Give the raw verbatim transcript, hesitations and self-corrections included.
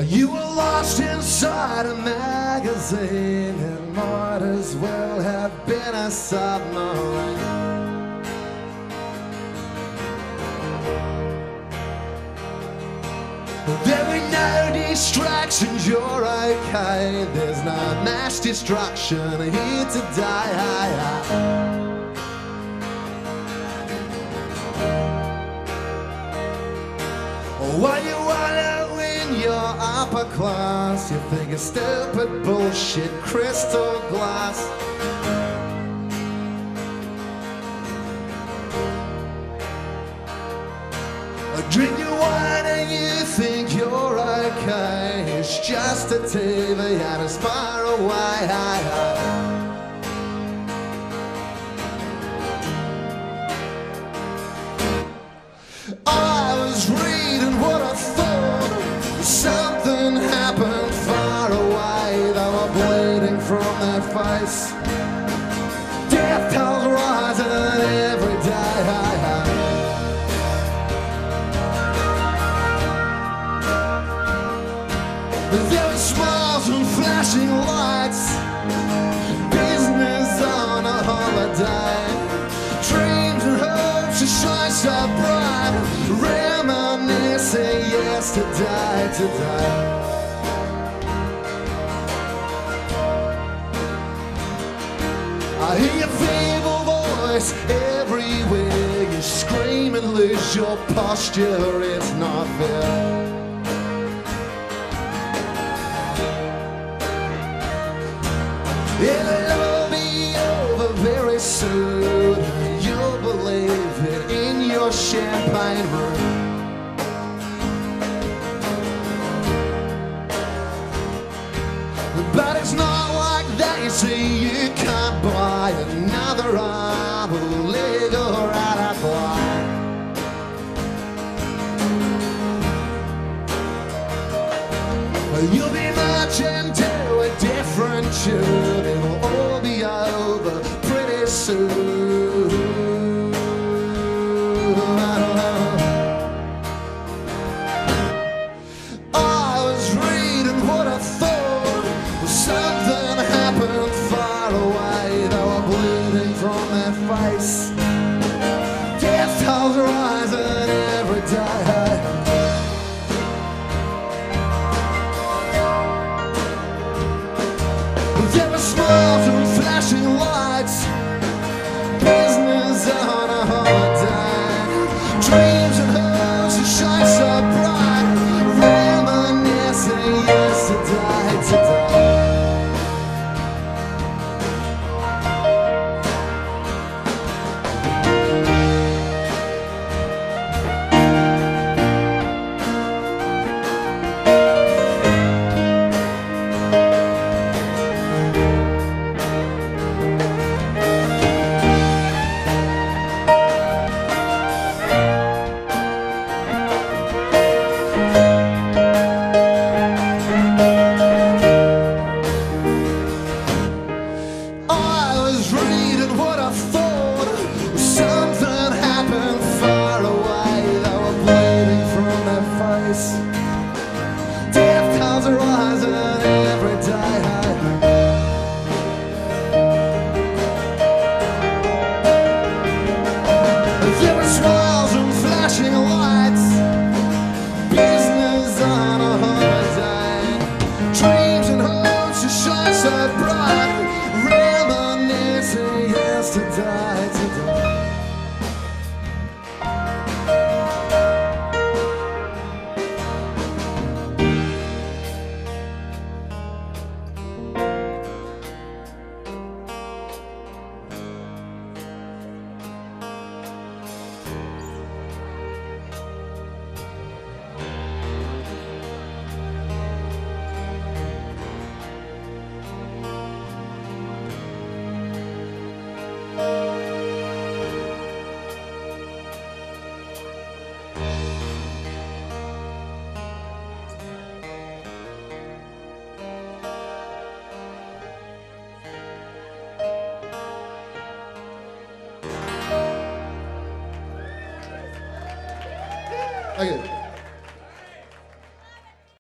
You were lost inside a magazine. It might as well have been a submarine. There were no distractions, you're okay. There's no mass destruction here today. While you wallow in your upper class, you think it's stupid bullshit, crystal glass. Drink your wine and you think you're okay. It's just a T V and it's far away. I was reading what I thought. Something happened far away. They were bleeding from their face. Death tolls rising every day. There were smiles and flashing lights. Business on a holiday. Dreams and hopes to shine so bright. Reminiscing yesterday, today. I hear your feeble voice everywhere. You scream and lose your posture. It's not fair. It'll all be over very soon. You'll believe it in your champagne room. But it's not like that, you see. You can't buy another arm or leg or alibi. You'll be marching to a different tune. It'll all be over pretty soon. I don't know. I was reading what I thought. Something happened far away. They were bleeding from their face. Death tolls rising every day. There were smiles and flashing lights. Business on a holiday. Dreams and hopes that shine so bright. Reminiscing yesterday, today. Death tolls rising every day. There were smiles and flashing lights. Business on a holiday. Dreams and hopes to shine so bright. Reminiscing yesterday.